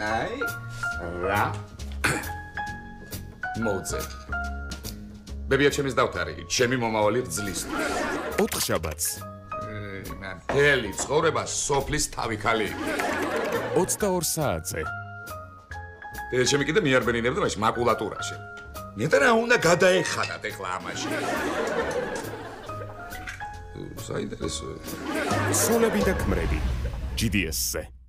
აი რა მოძე ბებია ჩემის დავთარი ჩემი მომავალი რძლის 4 შაბათს მთელი ცხოვრება სოფლის თავი ქალი 22 საათზე ჩემი კიდე მიარბენინებდა მაშინ მაკულატურაში მეტად რა უნდა გადაეხადათ ეხლა ამაში საინტერესოა ცოლები და ქმრები GDS-ზე